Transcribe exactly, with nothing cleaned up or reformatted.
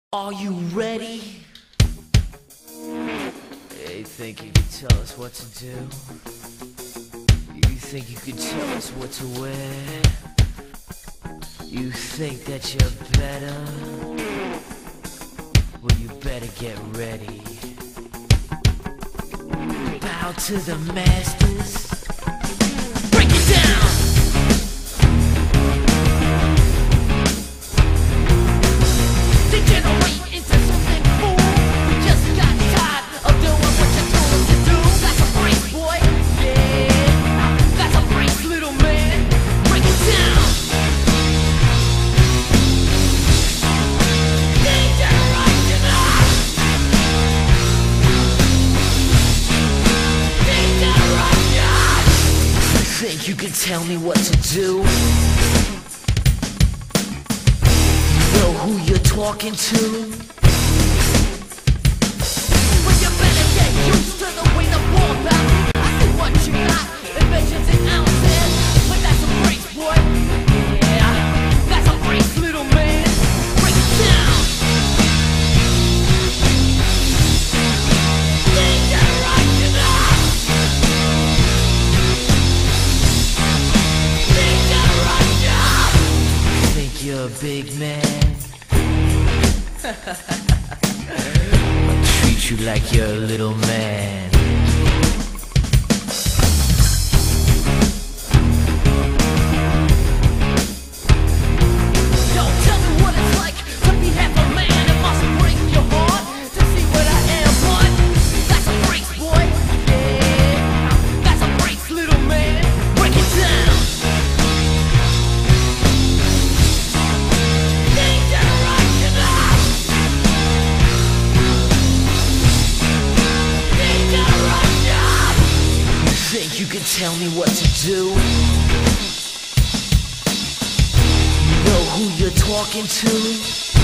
Are you ready? You think you could tell us what to do? You think you could tell us what to wear? You think that you're better? Well, you better get ready. Bow to the masters. Break it down! Think you can tell me what to do? You know who you're talking to? Well, you better get used to the way the war back. I see what you got, invasions and ounces. But that's a brace, boy. Yeah, that's a brace, little man. Break it down. You're a big man. I'll treat you like you're a little man. Yo, tell me what it's like to be half a man. It must break your heart to see what I am, but that's a brace, boy. Yeah, that's a brace, little man. Break it down. Think you can tell me what to do? You know who you're talking to?